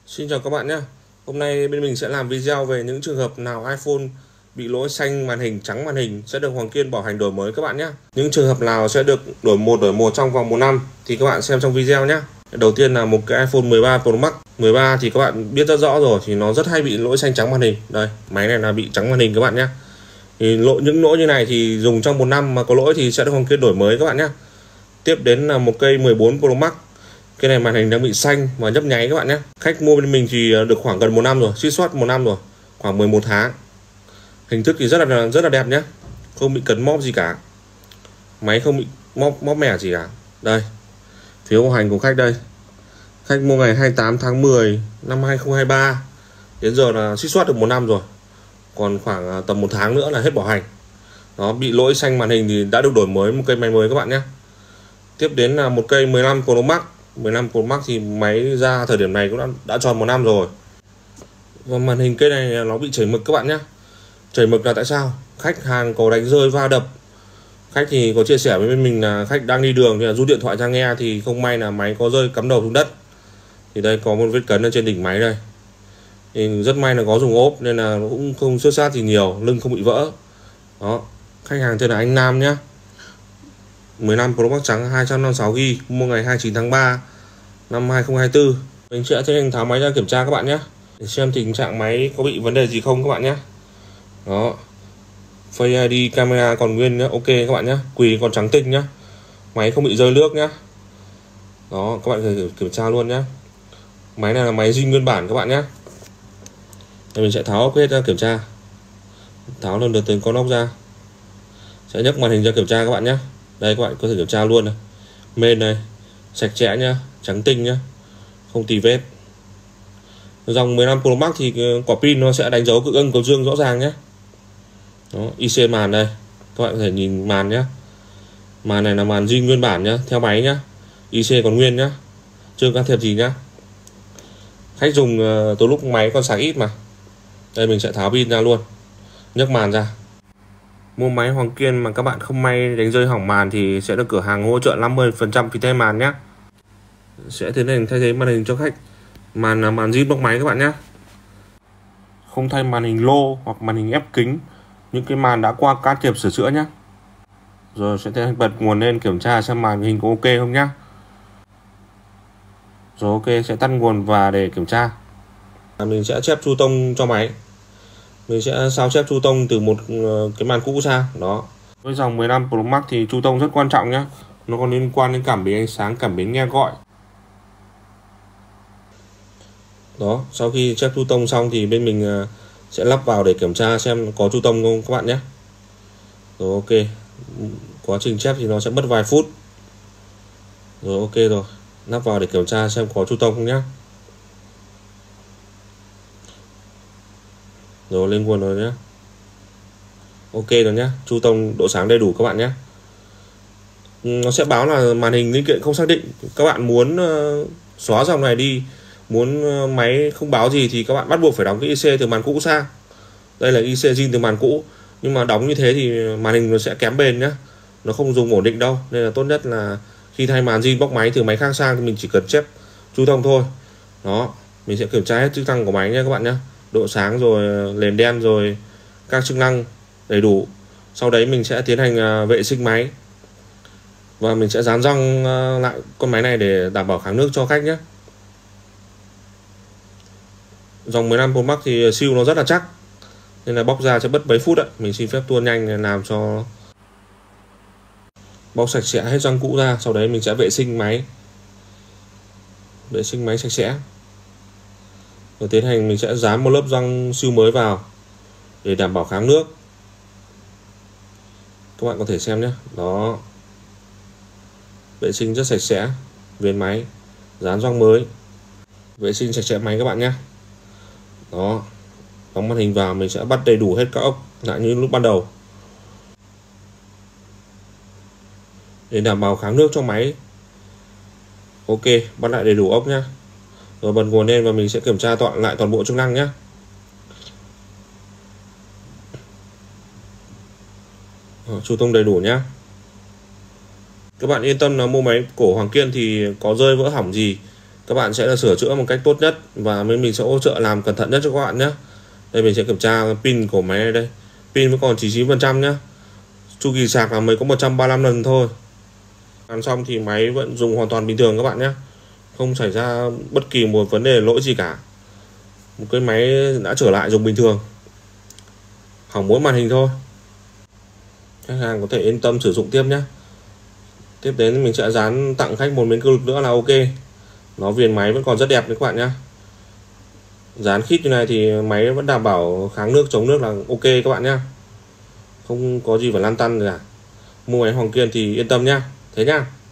Xin chào các bạn nhé. Hôm nay bên mình sẽ làm video về những trường hợp nào iPhone bị lỗi xanh màn hình, trắng màn hình sẽ được Hoàng Kiên bảo hành đổi mới các bạn nhé. Những trường hợp nào sẽ được đổi một trong vòng 1 năm thì các bạn xem trong video nhé. Đầu tiên là một cái iPhone 13 Pro Max. 13 thì các bạn biết rất rõ rồi, thì nó rất hay bị lỗi xanh trắng màn hình. Đây, máy này là bị trắng màn hình các bạn nhé. Thì những lỗi như này thì dùng trong 1 năm mà có lỗi thì sẽ được Hoàng Kiên đổi mới các bạn nhé. Tiếp đến là một cây 14 Pro Max. Cái này màn hình đang bị xanh và nhấp nháy các bạn nhé. Khách mua bên mình thì được khoảng gần 1 năm rồi, suýt soát 1 năm rồi, khoảng 11 tháng. Hình thức thì rất là đẹp nhé, không bị cấn móp gì cả, máy không bị móp mẻ gì cả. Đây, phiếu bảo hành của khách đây. Khách mua ngày 28 tháng 10 năm 2023, đến giờ là suýt soát được 1 năm rồi, còn khoảng tầm 1 tháng nữa là hết bảo hành. Nó bị lỗi xanh màn hình thì đã được đổi mới một cây máy mới các bạn nhé. Tiếp đến là một cây 15 Pro Max. 15 Pro Max thì máy ra thời điểm này cũng đã tròn 1 năm rồi. Và màn hình cây này nó bị chảy mực các bạn nhé. Chảy mực là tại sao? Khách hàng có đánh rơi va đập. Khách thì có chia sẻ với bên mình là khách đang đi đường thì là rút điện thoại ra nghe, thì không may là máy có rơi cắm đầu xuống đất. Thì đây có một vết cấn ở trên đỉnh máy đây. Thì rất may là có dùng ốp nên là cũng không xước sát gì nhiều, lưng không bị vỡ. Đó, khách hàng tên là anh Nam nhé. 15 Pro Max trắng 256GB, mua ngày 29 tháng 3 năm 2024. Mình sẽ tiến hành tháo máy ra kiểm tra các bạn nhé, để xem tình trạng máy có bị vấn đề gì không các bạn nhé. Đó, Face ID camera còn nguyên nhé, ok các bạn nhé. Quỳ còn trắng tinh nhé, máy không bị rơi nước nhé. Đó, các bạn có thể kiểm tra luôn nhé. Máy này là máy zin nguyên bản các bạn nhé. Thì mình sẽ tháo ốc hết ra kiểm tra, tháo lần lượt từng con ốc ra, sẽ nhấc màn hình ra kiểm tra các bạn nhé. Đây các bạn có thể kiểm tra luôn này. Main này sạch sẽ nhá, trắng tinh nhá, không tì vết. Dòng 15 Pro Max thì quả pin nó sẽ đánh dấu cực âm cực dương rõ ràng nhé. Đó, IC màn đây, các bạn có thể nhìn màn nhé. Màn này là màn zin nguyên bản nhá, theo máy nhá. IC còn nguyên nhá, chưa can thiệp gì nhá. Khách dùng từ lúc máy còn sạc ít mà. Đây mình sẽ tháo pin ra luôn, nhấc màn ra. Mua máy Hoàng Kiên mà các bạn không may đánh rơi hỏng màn thì sẽ được cửa hàng hỗ trợ 50% phí thay màn nhé. Sẽ tiến hành thay thế màn hình cho khách. Màn là màn zin bóc máy các bạn nhé, không thay màn hình lô hoặc màn hình ép kính, những cái màn đã qua can thiệp sửa chữa nhé. Rồi sẽ tiến hành bật nguồn lên kiểm tra xem màn hình có ok không nhé. Rồi ok, sẽ tắt nguồn và để kiểm tra. Mình sẽ chép chu tông cho máy. Mình sẽ sao chép chu tông từ một cái màn cũ sang. Đó, với dòng 15 Pro Max thì chu tông rất quan trọng nhé. Nó còn liên quan đến cảm biến ánh sáng, cảm biến nghe gọi. Đó, sau khi chép chu tông xong thì bên mình sẽ lắp vào để kiểm tra xem có chu tông không các bạn nhé. Rồi ok, quá trình chép thì nó sẽ mất vài phút. Rồi ok rồi, lắp vào để kiểm tra xem có chu tông không nhé. Rồi lên nguồn rồi nhé. Ok rồi nhé, chu tông độ sáng đầy đủ các bạn nhé. Nó sẽ báo là màn hình linh kiện không xác định. Các bạn muốn xóa dòng này đi, muốn máy không báo gì thì các bạn bắt buộc phải đóng cái IC từ màn cũ sang. Đây là IC zin từ màn cũ, nhưng mà đóng như thế thì màn hình nó sẽ kém bền nhá, nó không dùng ổn định đâu. Nên là tốt nhất là khi thay màn zin bóc máy từ máy khác sang thì mình chỉ cần chép chu tông thôi. Đó, mình sẽ kiểm tra hết chức năng của máy nhé các bạn nhé. Độ sáng rồi nền đen rồi các chức năng đầy đủ. Sau đấy mình sẽ tiến hành vệ sinh máy và mình sẽ dán răng lại con máy này để đảm bảo kháng nước cho khách nhé. Dòng 15 Pro Max thì siêu nó rất là chắc, nên là bóc ra sẽ mất mấy phút đấy. Mình xin phép tua nhanh làm cho bóc sạch sẽ hết răng cũ ra. Sau đấy mình sẽ vệ sinh máy, sạch sẽ. Rồi tiến hành mình sẽ dán một lớp răng siêu mới vào để đảm bảo kháng nước. Các bạn có thể xem nhé. Đó, vệ sinh rất sạch sẽ viền máy, dán răng mới, vệ sinh sạch sẽ máy các bạn nhé. Đó, đóng màn hình vào mình sẽ bắt đầy đủ hết các ốc lại như lúc ban đầu để đảm bảo kháng nước cho máy. Ok, bắt lại đầy đủ ốc nhé. Rồi bật nguồn lên và mình sẽ kiểm tra lại toàn bộ chức năng nhé. Chu tông đầy đủ nhé. Các bạn yên tâm là mua máy của Hoàng Kiên thì có rơi vỡ hỏng gì các bạn sẽ là sửa chữa một cách tốt nhất và mình sẽ hỗ trợ làm cẩn thận nhất cho các bạn nhé. Đây mình sẽ kiểm tra pin của máy này đây. Pin vẫn còn 99% nhé. Chu kỳ sạc là mới có 135 lần thôi. Làm xong thì máy vẫn dùng hoàn toàn bình thường các bạn nhé. Không xảy ra bất kỳ một vấn đề lỗi gì cả. Một cái máy đã trở lại dùng bình thường. Hỏng mỗi màn hình thôi. Khách hàng có thể yên tâm sử dụng tiếp nhé. Tiếp đến mình sẽ dán tặng khách một miếng cư lực nữa là ok. Nó viền máy vẫn còn rất đẹp đấy các bạn nhé. Dán khít như này thì máy vẫn đảm bảo kháng nước chống nước là ok các bạn nhé. Không có gì phải lăn tăn cả. Mua máy Hoàng Kiên thì yên tâm nhá. Thế nhá.